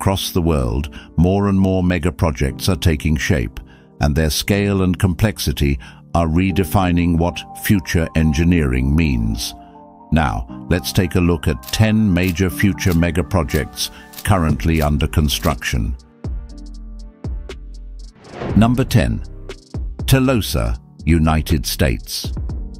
across the world, more and more megaprojects are taking shape, and their scale and complexity are redefining what future engineering means. Now, let's take a look at 10 major future megaprojects currently under construction. Number 10. Telosa, United States.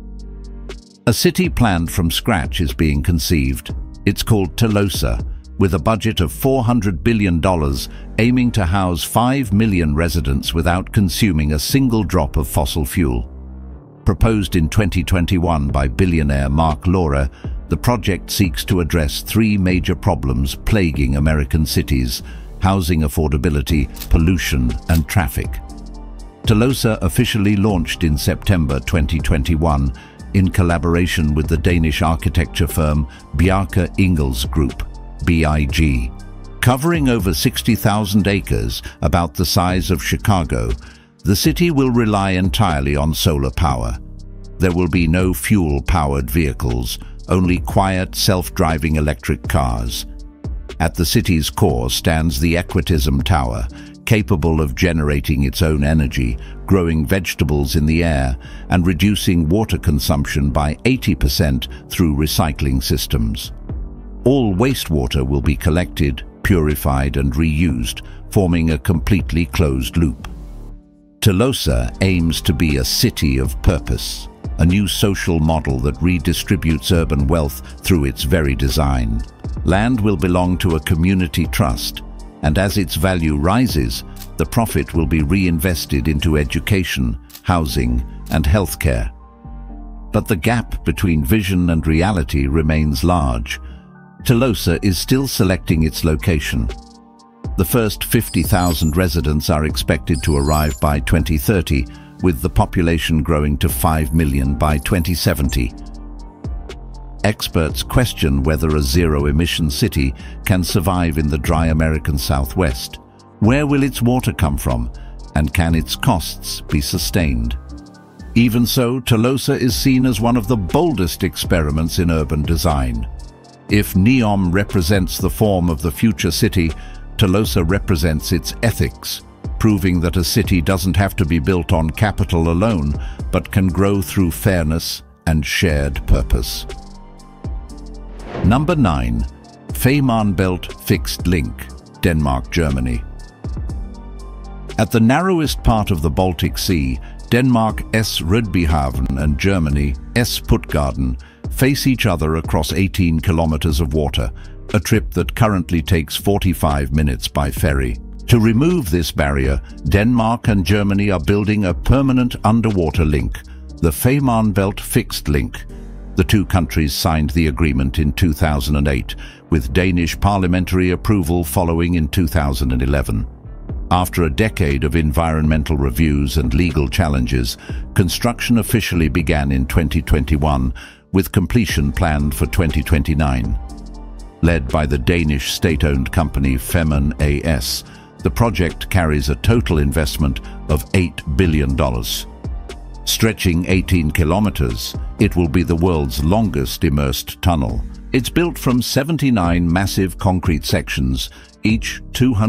A city planned from scratch is being conceived. It's called Telosa, with a budget of $400 billion, aiming to house 5 million residents without consuming a single drop of fossil fuel. Proposed in 2021 by billionaire Mark Laurer, the project seeks to address 3 major problems plaguing American cities: housing affordability, pollution, and traffic. Telosa officially launched in September 2021 in collaboration with the Danish architecture firm Bjarke Ingels Group, BIG. Covering over 60,000 acres, about the size of Chicago, the city will rely entirely on solar power. There will be no fuel-powered vehicles, only quiet, self-driving electric cars. At the city's core stands the Equitism Tower, capable of generating its own energy, growing vegetables in the air, and reducing water consumption by 80% through recycling systems. All wastewater will be collected, purified, and reused, forming a completely closed loop. Telosa aims to be a city of purpose, a new social model that redistributes urban wealth through its very design. Land will belong to a community trust, and as its value rises, the profit will be reinvested into education, housing, and healthcare. But the gap between vision and reality remains large. Telosa is still selecting its location. The first 50,000 residents are expected to arrive by 2030, with the population growing to 5 million by 2070. Experts question whether a zero-emission city can survive in the dry American Southwest. Where will its water come from, and can its costs be sustained? Even so, Telosa is seen as one of the boldest experiments in urban design. If NEOM represents the form of the future city, Telosa represents its ethics, proving that a city doesn't have to be built on capital alone, but can grow through fairness and shared purpose. Number 9. Fehmarnbelt Fixed Link, Denmark, Germany. At the narrowest part of the Baltic Sea, Denmark's Rødbyhavn and Germany's Puttgarden face each other across 18 kilometers of water, a trip that currently takes 45 minutes by ferry. To remove this barrier, Denmark and Germany are building a permanent underwater link, the Fehmarnbelt Fixed Link. The two countries signed the agreement in 2008, with Danish parliamentary approval following in 2011. After a decade of environmental reviews and legal challenges, construction officially began in 2021, with completion planned for 2029. Led by the Danish state-owned company Femern AS, the project carries a total investment of $8 billion. Stretching 18 kilometers, it will be the world's longest immersed tunnel. It's built from 79 massive concrete sections, each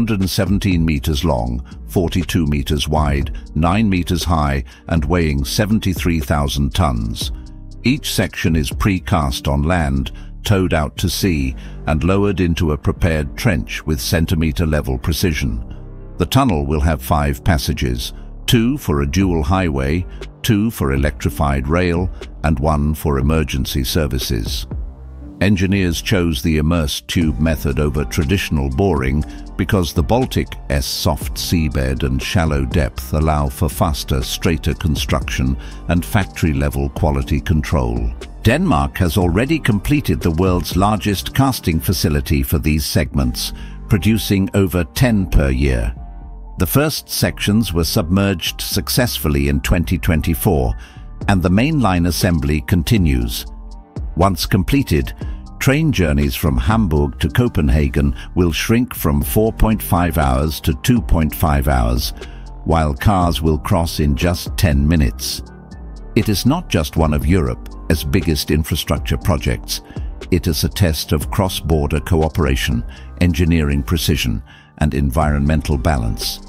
217 meters long, 42 meters wide, 9 meters high, and weighing 73,000 tons. Each section is precast on land, towed out to sea, and lowered into a prepared trench with centimeter-level precision. The tunnel will have 5 passages, 2 for a dual highway, 2 for electrified rail, and 1 for emergency services. Engineers chose the immersed tube method over traditional boring because the Baltic's soft seabed and shallow depth allow for faster, straighter construction and factory-level quality control. Denmark has already completed the world's largest casting facility for these segments, producing over 10 per year. The first sections were submerged successfully in 2024, and the mainline assembly continues. Once completed, train journeys from Hamburg to Copenhagen will shrink from 4.5 hours to 2.5 hours, while cars will cross in just 10 minutes. It is not just one of Europe's biggest infrastructure projects. It is a test of cross-border cooperation, engineering precision, and environmental balance.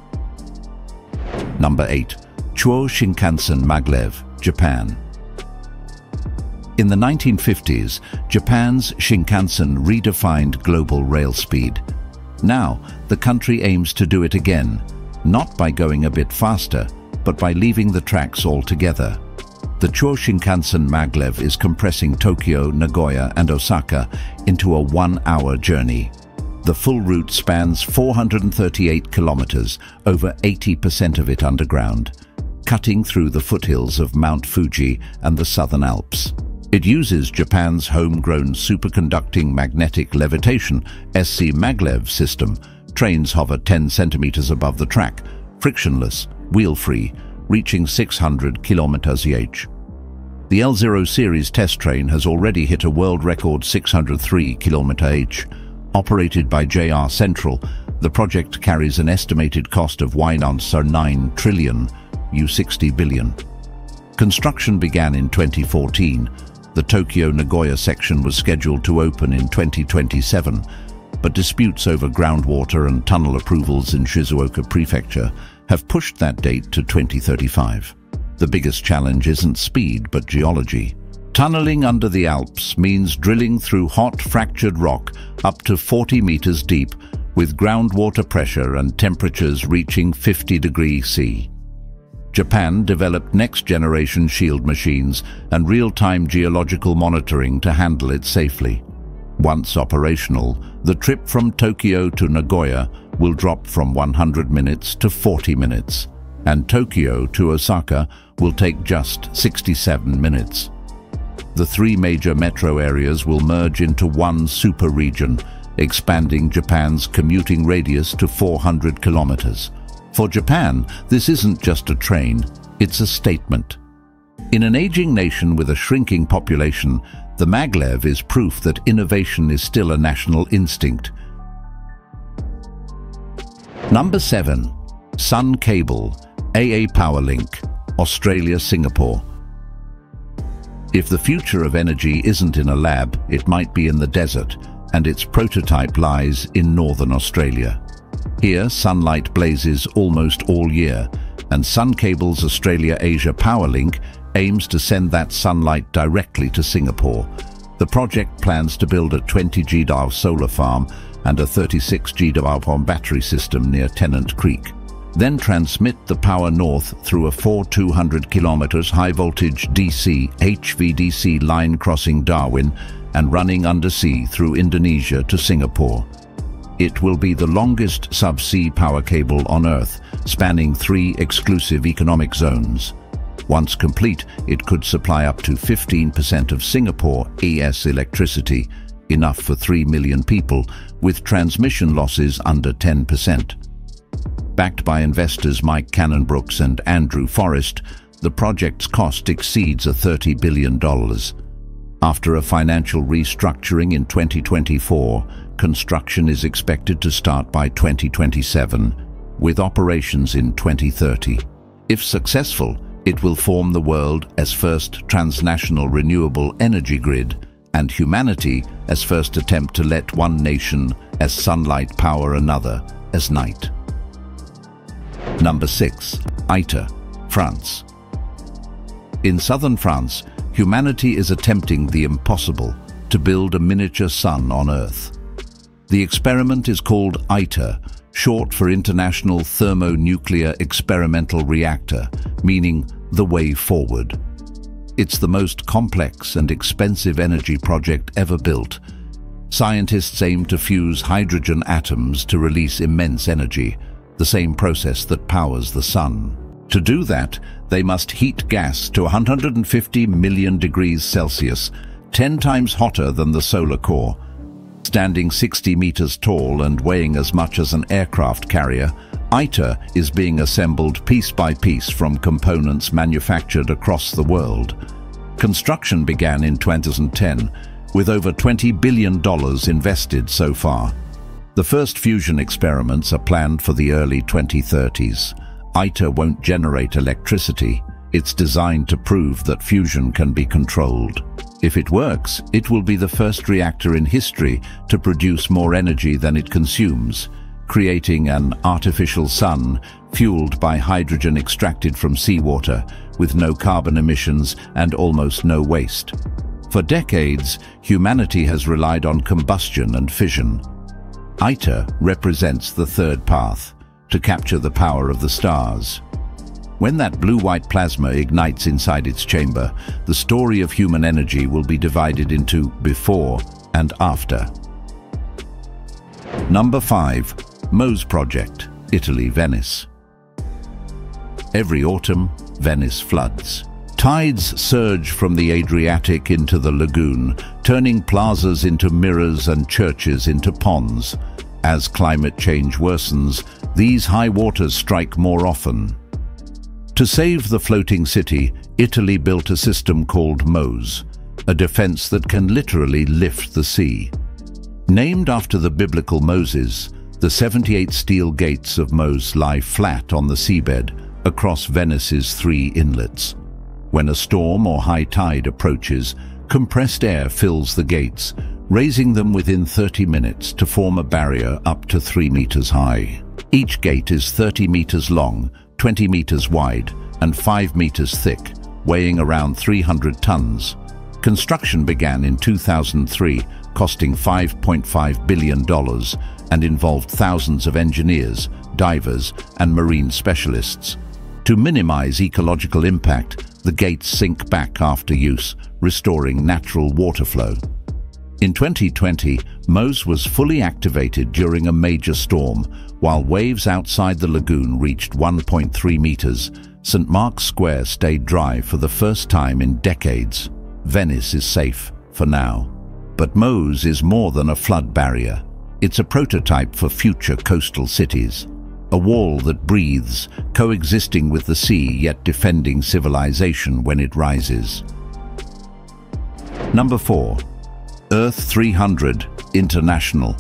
Number 8. Chuo Shinkansen Maglev, Japan. In the 1950s, Japan's Shinkansen redefined global rail speed. Now, the country aims to do it again, not by going a bit faster, but by leaving the tracks altogether. The Chuo Shinkansen Maglev is compressing Tokyo, Nagoya and Osaka into a 1-hour journey. The full route spans 438 kilometers, over 80% of it underground, cutting through the foothills of Mount Fuji and the Southern Alps. It uses Japan's homegrown superconducting magnetic levitation (SC Maglev) system. Trains hover 10 centimeters above the track, frictionless, wheel-free, reaching 600 km/h. The L0 series test train has already hit a world record 603 km/h. Operated by JR Central, the project carries an estimated cost of 9 trillion, $60 billion. Construction began in 2014. The Tokyo-Nagoya section was scheduled to open in 2027, but disputes over groundwater and tunnel approvals in Shizuoka Prefecture have pushed that date to 2035. The biggest challenge isn't speed, but geology. Tunneling under the Alps means drilling through hot, fractured rock up to 40 meters deep, with groundwater pressure and temperatures reaching 50 degrees C. Japan developed next-generation shield machines and real-time geological monitoring to handle it safely. Once operational, the trip from Tokyo to Nagoya will drop from 100 minutes to 40 minutes, and Tokyo to Osaka will take just 67 minutes. The 3 major metro areas will merge into one super region, expanding Japan's commuting radius to 400 kilometers. For Japan, this isn't just a train, it's a statement. In an aging nation with a shrinking population, the Maglev is proof that innovation is still a national instinct. Number 7. Sun Cable, AAPowerLink, Australia-Singapore. If the future of energy isn't in a lab, it might be in the desert, and its prototype lies in northern Australia. Here, sunlight blazes almost all year, and Sun Cable's Australia-Asia PowerLink aims to send that sunlight directly to Singapore. The project plans to build a 20 GWh solar farm and a 36 GWh battery system near Tennant Creek. Then transmit the power north through a 200 km high-voltage DC HVDC line crossing Darwin and running undersea through Indonesia to Singapore. It will be the longest subsea power cable on Earth, spanning 3 exclusive economic zones. Once complete, it could supply up to 15% of Singapore ES electricity, enough for 3 million people, with transmission losses under 10%. Backed by investors Mike Cannon-Brookes and Andrew Forrest, the project's cost exceeds $30 billion. After a financial restructuring in 2024, construction is expected to start by 2027, with operations in 2030. If successful, it will form the world as first transnational renewable energy grid, and humanity as first attempt to let one nation as sunlight power another as night. Number 6. ITER, France. In southern France, humanity is attempting the impossible, to build a miniature sun on Earth. The experiment is called ITER, short for International Thermonuclear Experimental Reactor, meaning the way forward. It's the most complex and expensive energy project ever built. Scientists aim to fuse hydrogen atoms to release immense energy, the same process that powers the sun. To do that, they must heat gas to 150 million degrees Celsius, 10 times hotter than the solar core. Standing 60 meters tall and weighing as much as an aircraft carrier, ITER is being assembled piece by piece from components manufactured across the world. Construction began in 2010, with over $20 billion invested so far. The first fusion experiments are planned for the early 2030s. ITER won't generate electricity. It's designed to prove that fusion can be controlled. If it works, it will be the first reactor in history to produce more energy than it consumes. creating an artificial sun fueled by hydrogen extracted from seawater, with no carbon emissions and almost no waste. For decades, humanity has relied on combustion and fission. ITER represents the third path, to capture the power of the stars. When that blue-white plasma ignites inside its chamber, the story of human energy will be divided into before and after. Number 5. MOSE project, Italy, Venice. Every autumn, Venice floods. Tides surge from the Adriatic into the lagoon, turning plazas into mirrors and churches into ponds. As climate change worsens, these high waters strike more often. To save the floating city, Italy built a system called MOSE, a defense that can literally lift the sea. Named after the biblical Moses, the 78 steel gates of MOSE lie flat on the seabed across Venice's 3 inlets. When a storm or high tide approaches, compressed air fills the gates, raising them within 30 minutes to form a barrier up to 3 meters high. Each gate is 30 meters long, 20 meters wide, and 5 meters thick, weighing around 300 tons. Construction began in 2003, costing $5.5 billion, and involved thousands of engineers, divers, and marine specialists. To minimize ecological impact, the gates sink back after use, restoring natural water flow. In 2020, MOSE was fully activated during a major storm. While waves outside the lagoon reached 1.3 meters, St. Mark's Square stayed dry for the first time in decades. Venice is safe, for now. But MOSE is more than a flood barrier. It's a prototype for future coastal cities. A wall that breathes, coexisting with the sea yet defending civilization when it rises. Number 4. Earth 300 International.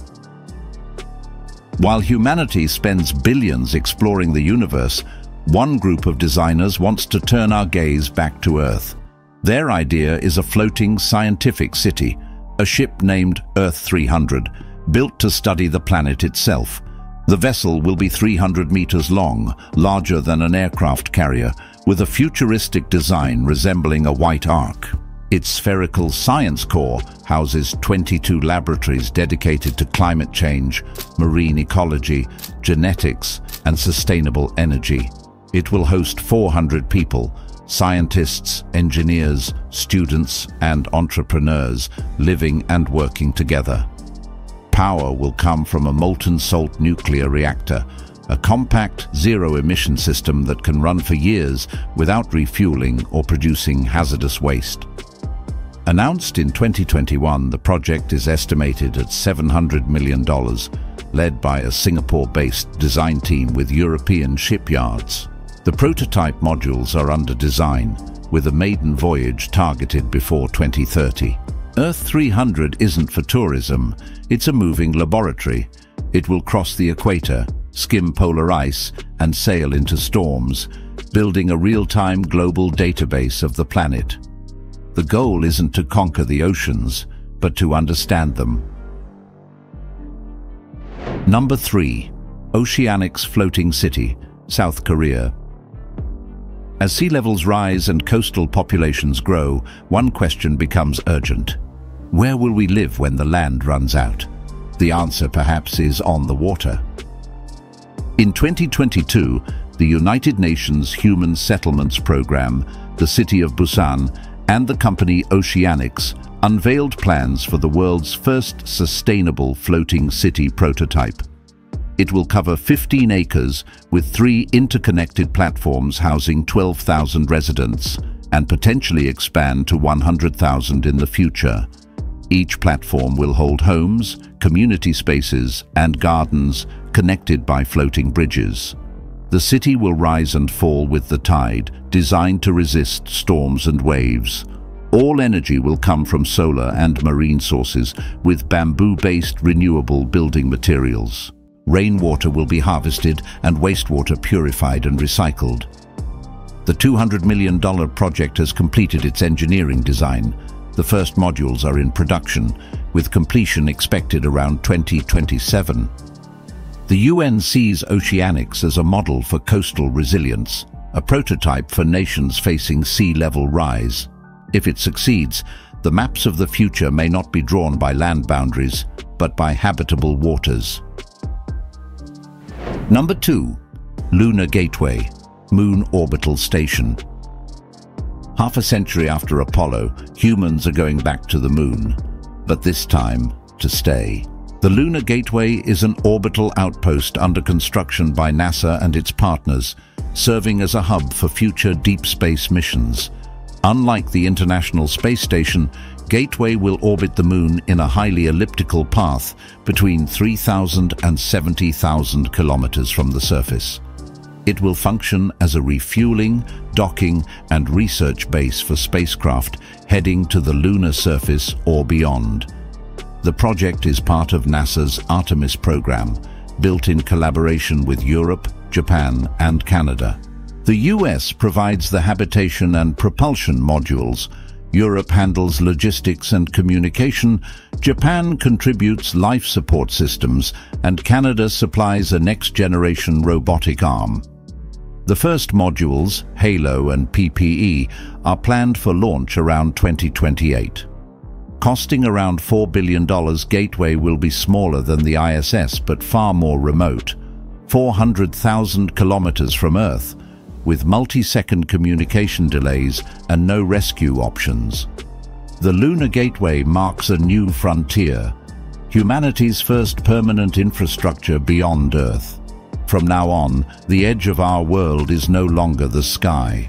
While humanity spends billions exploring the universe, one group of designers wants to turn our gaze back to Earth. Their idea is a floating scientific city, a ship named Earth 300, built to study the planet itself. The vessel will be 300 meters long, larger than an aircraft carrier, with a futuristic design resembling a white arc. Its spherical science core houses 22 laboratories dedicated to climate change, marine ecology, genetics, and sustainable energy. It will host 400 people, scientists, engineers, students, and entrepreneurs, living and working together. Power will come from a molten salt nuclear reactor, a compact, zero-emission system that can run for years without refueling or producing hazardous waste. Announced in 2021, the project is estimated at $700 million, led by a Singapore-based design team with European shipyards. The prototype modules are under design, with a maiden voyage targeted before 2030. Earth 300 isn't for tourism, it's a moving laboratory. It will cross the equator, skim polar ice, and sail into storms, building a real-time global database of the planet. The goal isn't to conquer the oceans, but to understand them. Number 3. Oceanix floating city, South Korea. As sea levels rise and coastal populations grow, one question becomes urgent. Where will we live when the land runs out? The answer perhaps is on the water. In 2022, the United Nations Human Settlements Program, the city of Busan, and the company Oceanix unveiled plans for the world's first sustainable floating city prototype. It will cover 15 acres with 3 interconnected platforms housing 12,000 residents and potentially expand to 100,000 in the future. Each platform will hold homes, community spaces, and gardens connected by floating bridges. The city will rise and fall with the tide, designed to resist storms and waves. All energy will come from solar and marine sources, with bamboo-based renewable building materials. Rainwater will be harvested and wastewater purified and recycled. The $200 million project has completed its engineering design. The first modules are in production, with completion expected around 2027. The UN sees Oceanix as a model for coastal resilience, a prototype for nations facing sea level rise. If it succeeds, the maps of the future may not be drawn by land boundaries, but by habitable waters. Number 2. Lunar Gateway, Moon Orbital Station. Half a century after Apollo, humans are going back to the Moon, but this time to stay. The Lunar Gateway is an orbital outpost under construction by NASA and its partners, serving as a hub for future deep space missions. Unlike the International Space Station, Gateway will orbit the Moon in a highly elliptical path between 3,000 and 70,000 kilometers from the surface. It will function as a refueling, docking, and research base for spacecraft heading to the lunar surface or beyond. The project is part of NASA's Artemis program, built in collaboration with Europe, Japan, and Canada. The US provides the habitation and propulsion modules. Europe handles logistics and communication, Japan contributes life support systems, and Canada supplies a next-generation robotic arm. The first modules, Halo and PPE, are planned for launch around 2028. Costing around $4 billion, Gateway will be smaller than the ISS but far more remote, 400,000 kilometers from Earth, with multi-second communication delays and no rescue options. The Lunar Gateway marks a new frontier, humanity's first permanent infrastructure beyond Earth. From now on, the edge of our world is no longer the sky.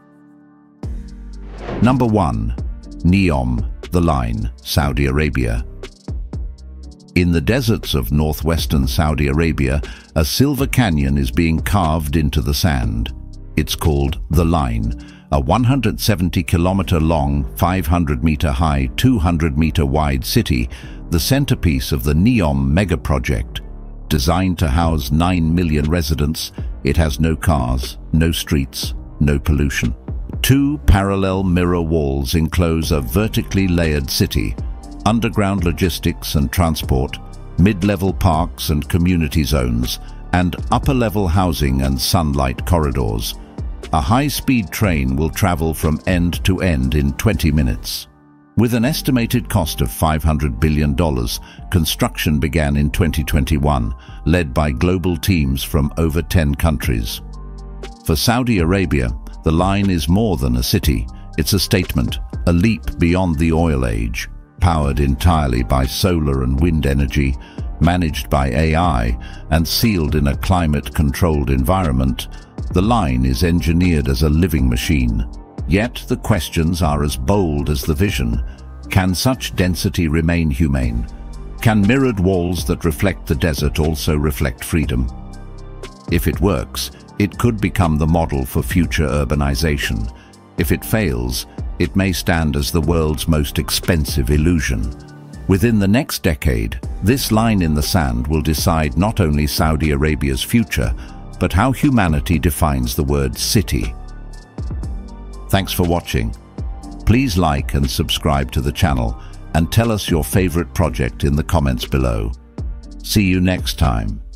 Number 1. NEOM, the Line, Saudi Arabia. In the deserts of northwestern Saudi Arabia, a silver canyon is being carved into the sand. It's called The Line, a 170-kilometer-long, 500-meter-high, 200-meter-wide city, the centerpiece of the NEOM Megaproject. Designed to house 9 million residents, it has no cars, no streets, no pollution. 2 parallel mirror walls enclose a vertically layered city, underground logistics and transport, mid-level parks and community zones, and upper-level housing and sunlight corridors. A high-speed train will travel from end to end in 20 minutes. With an estimated cost of $500 billion, construction began in 2021, led by global teams from over 10 countries. For Saudi Arabia, the line is more than a city. It's a statement, a leap beyond the oil age. Powered entirely by solar and wind energy, managed by AI, and sealed in a climate-controlled environment, the line is engineered as a living machine. Yet the questions are as bold as the vision. Can such density remain humane? Can mirrored walls that reflect the desert also reflect freedom? If it works, it could become the model for future urbanization. If it fails, it may stand as the world's most expensive illusion. Within the next decade, this line in the sand will decide not only Saudi Arabia's future, but how humanity defines the word city. Thanks for watching. Please like and subscribe to the channel and tell us your favorite project in the comments below. See you next time.